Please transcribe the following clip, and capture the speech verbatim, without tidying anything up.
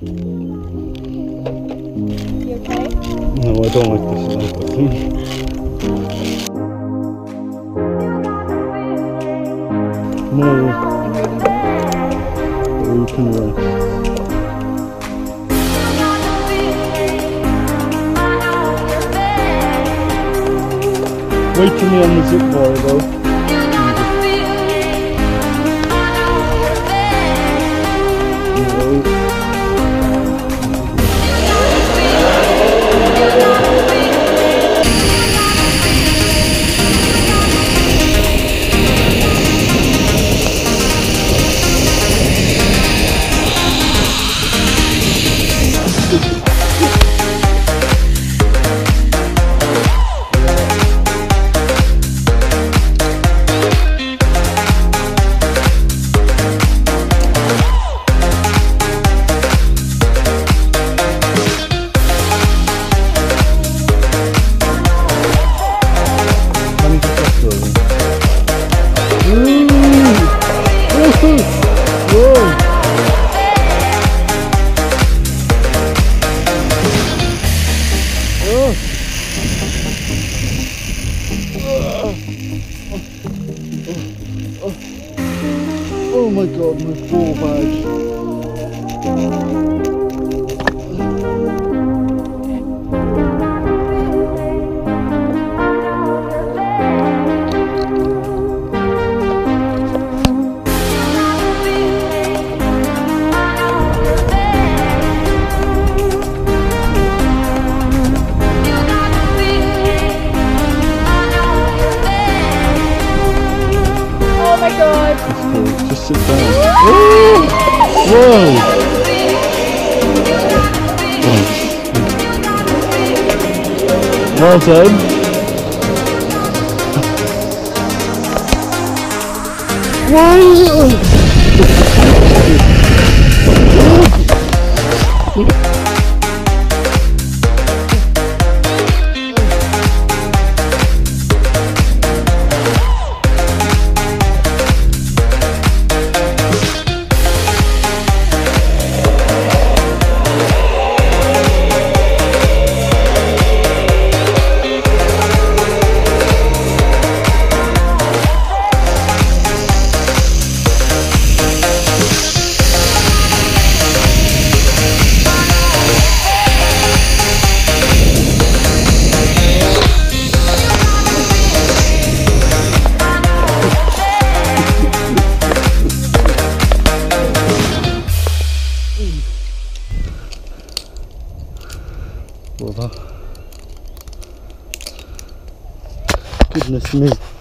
You okay? No, I don't like this life, I think. No. But we can rest. Wait for me on the zip bar though. Oh my god, my ball bag. Oh my god. Just sit down. Whoa! Whoa! Well done. Whoa! Goodness me.